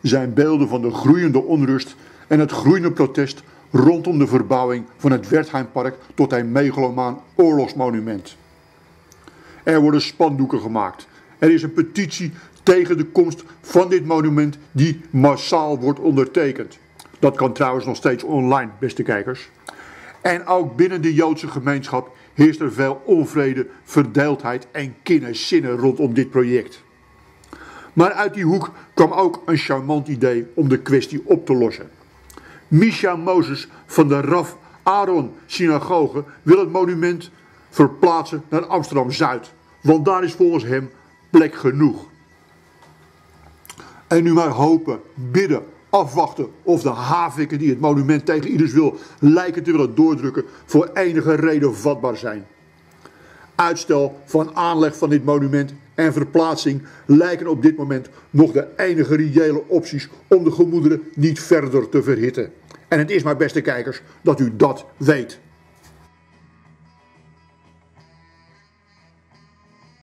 zijn beelden van de groeiende onrust en het groeiende protest rondom de verbouwing van het Wertheimpark tot een megalomaan oorlogsmonument. Er worden spandoeken gemaakt. Er is een petitie tegen de komst van dit monument die massaal wordt ondertekend. Dat kan trouwens nog steeds online, beste kijkers. En ook binnen de Joodse gemeenschap heerst er veel onvrede, verdeeldheid en kinderzinnen rondom dit project. Maar uit die hoek kwam ook een charmant idee om de kwestie op te lossen. Misha Moses van de Rav Aaron Synagoge wil het monument verplaatsen naar Amsterdam-Zuid, want daar is volgens hem plek genoeg. En nu maar hopen, bidden, afwachten of de haviken die het monument tegen ieders wil lijken te willen doordrukken voor enige reden vatbaar zijn. Uitstel van aanleg van dit monument en verplaatsing lijken op dit moment nog de enige reële opties om de gemoederen niet verder te verhitten. En het is maar, beste kijkers, dat u dat weet.